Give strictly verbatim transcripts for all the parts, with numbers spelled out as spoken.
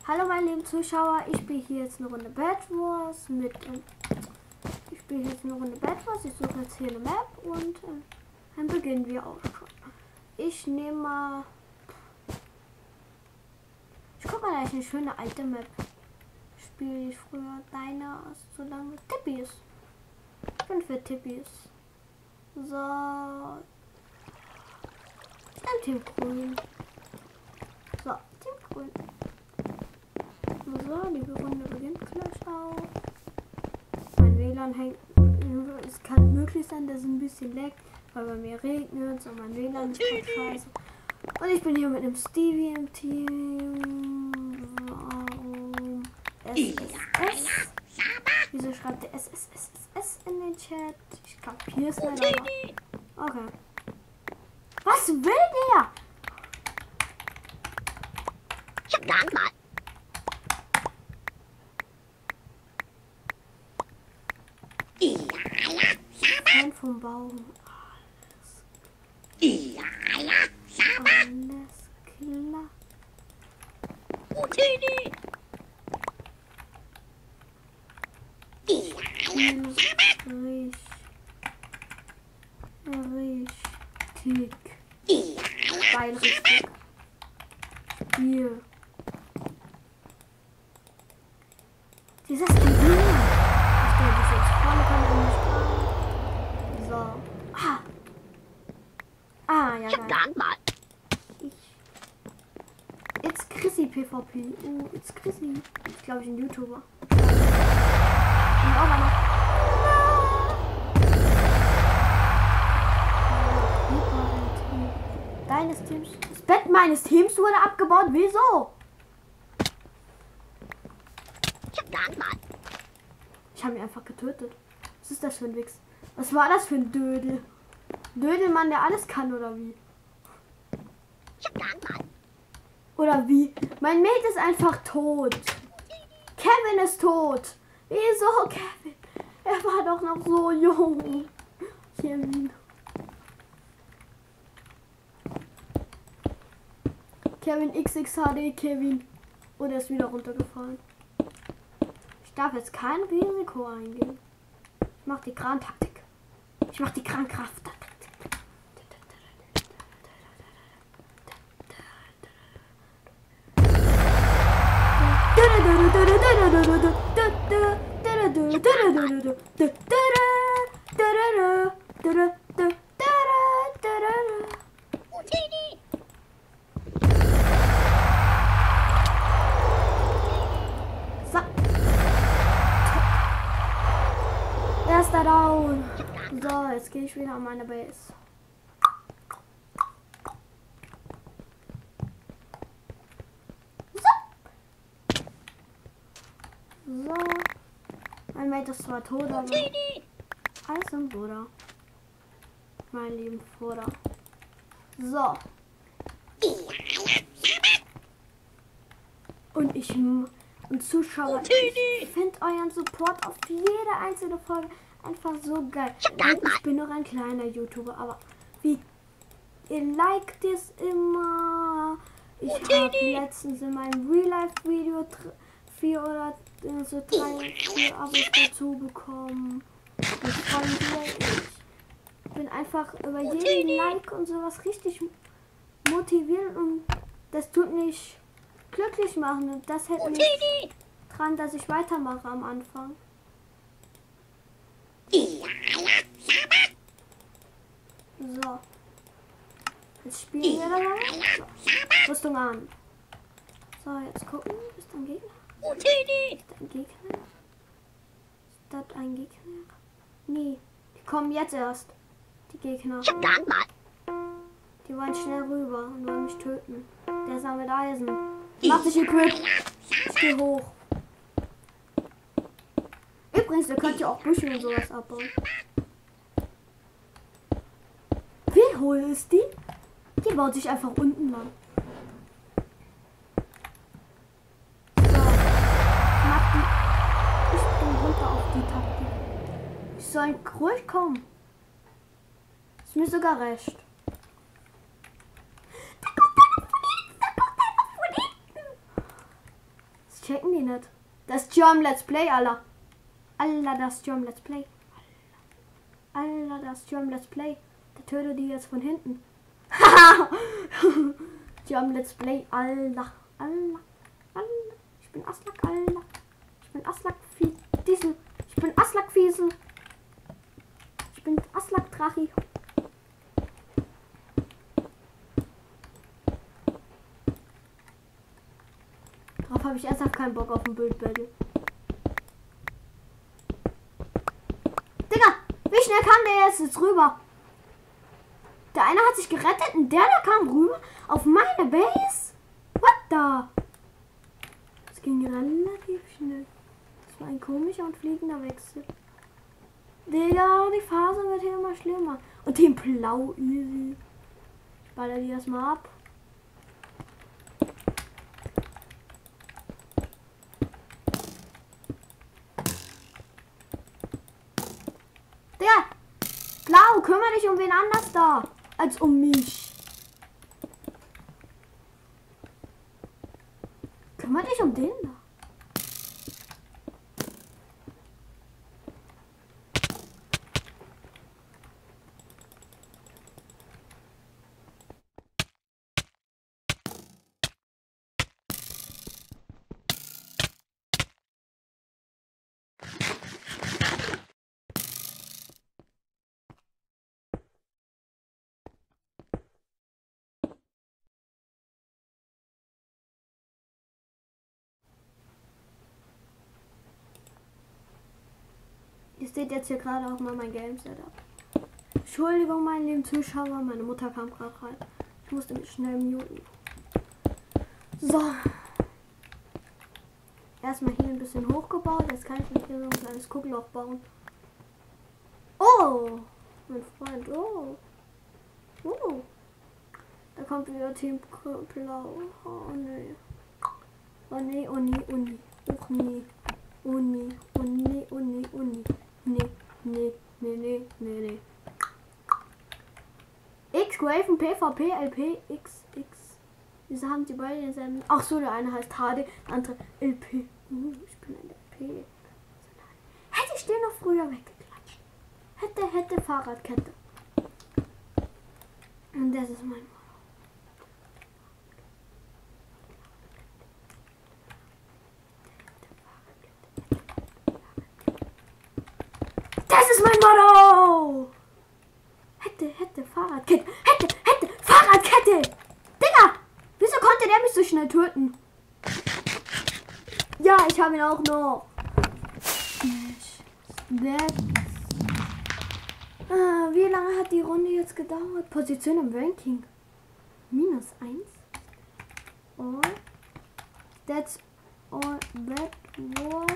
Hallo meine lieben Zuschauer, ich spiele hier jetzt eine Runde Bed Wars mit, ähm, ich spiele jetzt eine Runde Bed Wars, ich suche jetzt hier eine Map und äh, dann beginnen wir auch schon. Ich nehme mal, ich gucke mal, da ist eine schöne alte Map. Spiele ich früher deine so lange Tippis. Ich bin für Tippis. So, ein Team Grün. So, Team Grün. So, die Runde beginnt gleich auch. Mein W L A N hängt. Es kann möglich sein, dass es ein bisschen leckt, weil bei mir regnet und mein W L A N ist gerade scheiße. Und ich bin hier mit einem Stevie im Team. Warum? S S S. Wieso schreibt der S S S S in den Chat? Ich kapiere es leider nicht. Okay. Was will der? Ich hab gar mal. Fan vom Baum. Alles. Alles klar. Richtig. Geil, richtig. Hier. Dieses Ding. Ich stelle das jetzt vorne, kann ich nicht fahren. So. Ah. Ah, ja, geil. Ich. It's Chrissy P V P. Oh, it's Chrissy. Ich glaube, ich ein YouTuber. Und auch noch. Deines Teams. Das Bett meines Teams wurde abgebaut. Wieso? Ich habe ihn einfach getötet. Was ist das für ein Wichs? Was war das für ein Dödel? Dödelmann, der alles kann, oder wie? Oder wie? Mein Mate ist einfach tot. Kevin ist tot. Wieso, Kevin? Er war doch noch so jung. Kevin. Kevin X X H D, Kevin. Oh, der ist wieder runtergefallen. Ich darf jetzt kein Risiko eingehen. Ich mach die Krantaktik. Ich mach die Krankrafttaktik. Erster Down. So, jetzt gehe ich wieder an meine Base. So. So. Mein Mate ist zwar tot, aber alles im Bruder. Mein lieben Bruder. So. Und ich und Zuschauer, ich finde euren Support auf jede einzelne Folge einfach so geil. Ich bin noch ein kleiner YouTuber, aber wie ihr liked es immer. Ich habe letztens in meinem Real-Life-Video vier oder so drei vier Abos dazu bekommen. Ich freue mich. Ich bin einfach über jeden Like und sowas richtig motiviert und das tut mich glücklich machen und das hält mich dran, dass ich weitermache am Anfang. So. Jetzt spielen wir dabei. So. Rüstung an. So, jetzt gucken. Ist da ein Gegner? Ist da ein Gegner? Ist das ein Gegner? Nee. Die kommen jetzt erst. Die Gegner. Die wollen schnell rüber und wollen mich töten. Der ist mit Eisen. Mach dich equip. Ich geh hoch. Übrigens, ihr könnt ja auch Büsche und sowas abbauen. Wie hohl ist die? Die baut sich einfach unten lang. So. Mach die. Ich bin runter auf die Taktik. Ich soll ruhig kommen. Ist mir sogar recht. Das checken die nicht. Das ist German Let's Play, Alter. Alter, das ist German Let's Play. Alter, das ist German Let's Play. Der tötet die jetzt von hinten. German Let's Play, Alter. Alter. Alter. Ich bin Aslak, Alter. Ich bin Aslak Fiesel. Ich bin Aslak Fiesel. Ich bin Aslak Drachi. Darauf habe ich ernsthaft keinen Bock auf ein Bildbattle. Digga, wie schnell kam der jetzt, jetzt rüber? Der eine hat sich gerettet und der da kam rüber auf meine Base? What the? Das ging relativ schnell. Das war ein komischer und fliegender Wechsel. Digga, die Phase wird hier immer schlimmer. Und Team Blau, easy. Ich baller die erstmal ab. Digga, Blau, kümmere dich um wen anders da, als um mich. Kümmere dich um den da. Ihr seht jetzt hier gerade auch mal mein Game Setup. Entschuldigung, meine lieben Zuschauer, meine Mutter kam gerade rein. Ich musste mich schnell muten. So. Erstmal hier ein bisschen hochgebaut. Jetzt kann ich mir hier so ein kleines Guckloch bauen. Oh! Mein Freund, oh! Oh! Da kommt wieder Team Blau. Oh nee. Oh nee, oh nee, oh nee. Och nee. Oh nee, oh nee, oh nee, oh nee. Nee, nee, nee, nee, nee, nee. X-Graven, PvP, L P, X, X. Wieso haben die beide denselben? Ach so, der eine heißt H D, der andere L P. Uh, ich bin ein L P. Hätte ich den noch früher weggeklatscht. Hätte, hätte Fahrradkette. Und das ist mein Motto. Das ist mein Motto! Hätte, hätte, Fahrradkette. Hätte, hätte, Fahrradkette! Digga! Wieso konnte der mich so schnell töten? Ja, ich habe ihn auch noch. Ah, wie lange hat die Runde jetzt gedauert? Position im Ranking. Minus eins. All. That's all that was.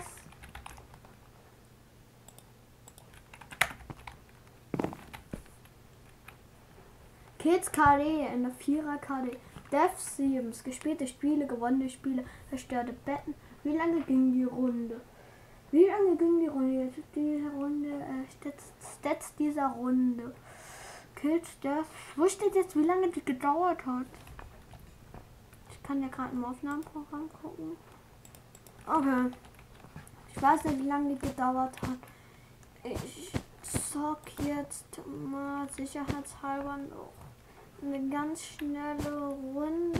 Kids K D in der Vierer K D. Death sieben. Gespielte Spiele, gewonnene Spiele, verstörte Betten. Wie lange ging die Runde? Wie lange ging die Runde? Jetzt diese Runde, äh, Stats, Stats dieser Runde. Kills, Death. Wo steht jetzt, wie lange die gedauert hat? Ich kann ja gerade im Aufnahmeprogramm gucken. Okay. Ich weiß nicht, wie lange die gedauert hat. Ich zock jetzt mal sicherheitshalber noch eine ganz schnelle Runde.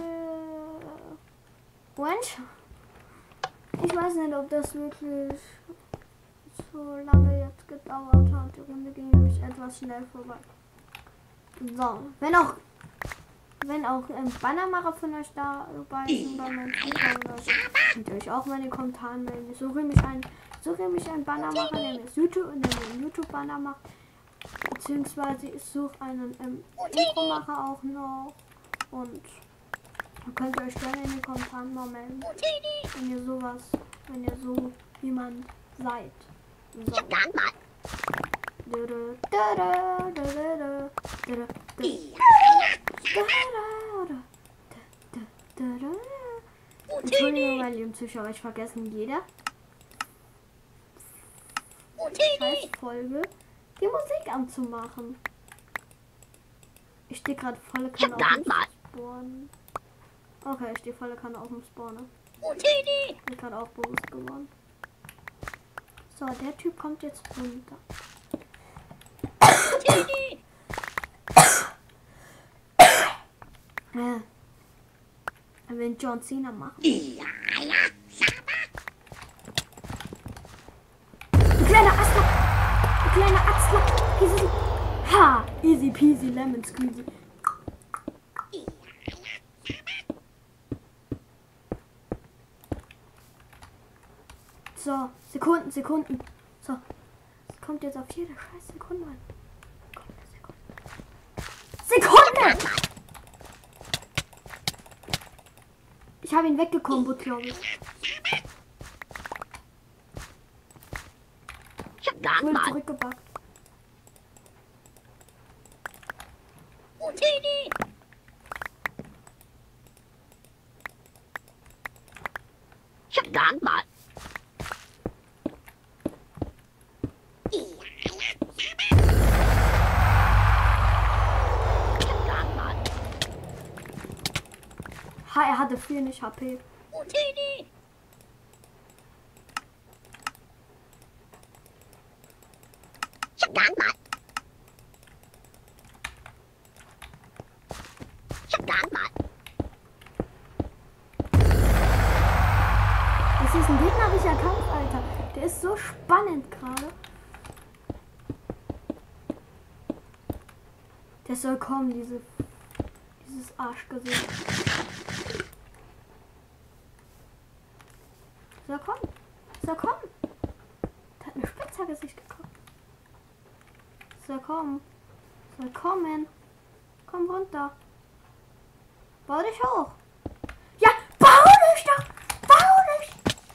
Wench? Ich weiß nicht, ob das wirklich so lange jetzt gedauert hat. Die Runde ging nämlich etwas schnell vorbei. So, wenn auch wenn auch ähm, Bannermacher von euch dabei sind bei meinen Zuschauern oder so, könnt ihr euch auch mal in den Kommentaren melden. Ich suche mich ein, suche mich einen Bannermacher, der mir YouTube, der mir einen YouTube-Banner macht. Beziehungsweise ich suche einen ähm, Infomacher auch noch. Und dann könnt ihr euch gerne in den Kommentaren mal melden. Wenn ihr sowas, wenn ihr so jemand seid. So. Entschuldigung, meine lieben Zuschauer, ich vergesse jeder scheiß Folge die Musik anzumachen. Ich stehe gerade volle Kanne auf dem Spawn. Okay, ich stehe volle Kanne auf dem Spawner. Ich bin gerade auch bewusst geworden. So, der Typ kommt jetzt runter. Ja. Er will John Cena machen. Du kleiner Astlock! Du kleiner Astlock! Easy. Ha! Easy peasy lemon squeezy. So, Sekunden, Sekunden. So. Es kommt jetzt auf jede scheiß Sekunde an. Sekunde! Sekunde! Ich habe ihn weggekombot, glaube ich. Ich hab Ich wurde Datenmal. zurückgebackt. Ich hab Datenmal. Ha, er hatte viel nicht H P. Ich hab Datenmal. Ich hab Datenmal. Das ist ein gegnerischer Kampf, Alter. Der ist so spannend gerade. Der soll kommen, diese, dieses Arschgesicht. Soll kommen. Soll kommen. Der hat eine Spitzhacke sich gekauft. Soll kommen. Soll kommen. Komm runter. Bau dich hoch. Ja, bau dich doch. Bau dich.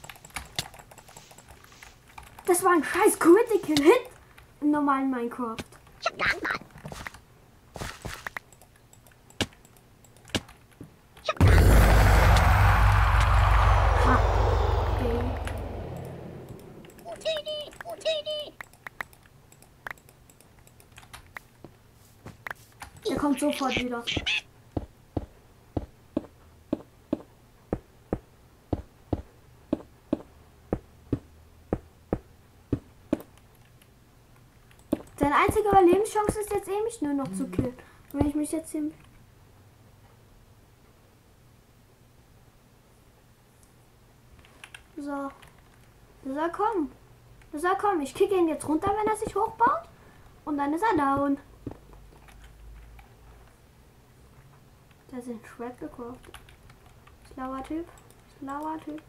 Das war ein scheiß Critical Hit im normalen Minecraft. Ich hab Datenmal. Ha. Okay. Der kommt sofort wieder. Seine einzige Überlebenschance ist jetzt eh, mich nur noch zu killen. Wenn ich mich jetzt hier... So. Der soll kommen. Der soll kommen. Ich kicke ihn jetzt runter, wenn er sich hochbaut. Und dann ist er down. Der sind Schwert gekauft. Schlauer Typ. Schlauer Typ.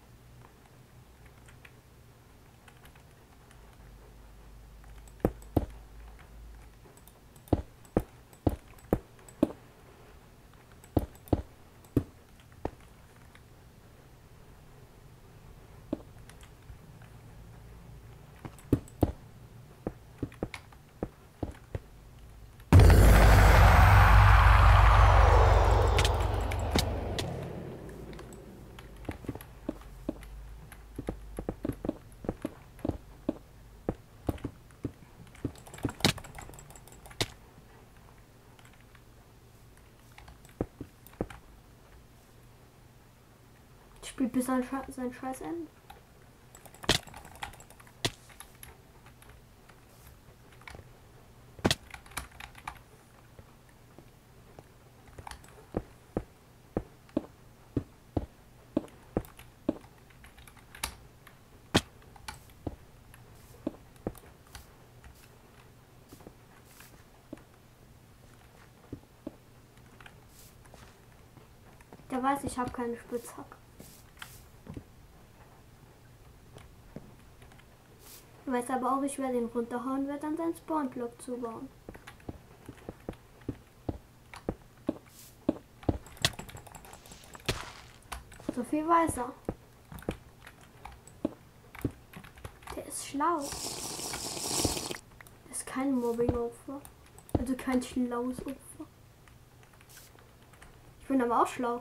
Spielt bis sein, Sche sein Scheiß Ende. Der weiß, ich habe keine Spitzhacke. Weiß aber auch, ich werde ihn runterhauen, werde dann seinen Spawnblock zubauen. So viel weiß er. Der ist schlau. Der ist kein Mobbing-Opfer. Also kein schlaues Opfer. Ich bin aber auch schlau.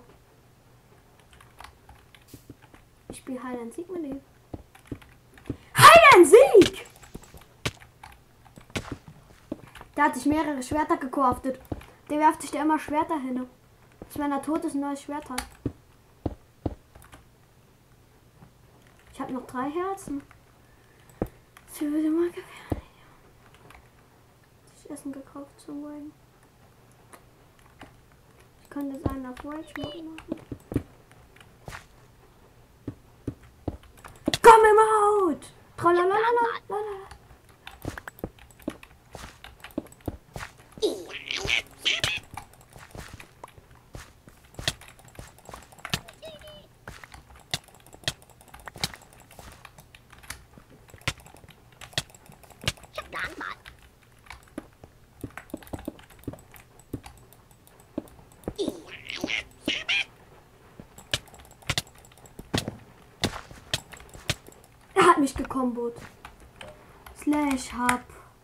Ich spiele Hide and Seek mit ihm. Ein Sieg! Der hat sich mehrere Schwerter gecraftet. Der werft sich da immer Schwerter hin. Dass wenn er tot ist, ein neues Schwert hat. Ich habe noch drei Herzen. Das würde mal gefährlich. Ich Essen gekauft zu wollen. Ich könnte es einen auf Rage machen. Komm im Out! Tralalalala. Er hat mich gekombot. Slash hab.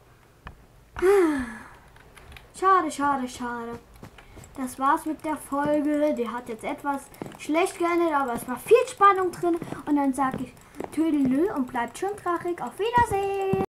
Schade, schade, schade. Das war's mit der Folge. Die hat jetzt etwas schlecht geendet, aber es war viel Spannung drin. Und dann sage ich Tüdelü und bleibt schön krachig. Auf Wiedersehen.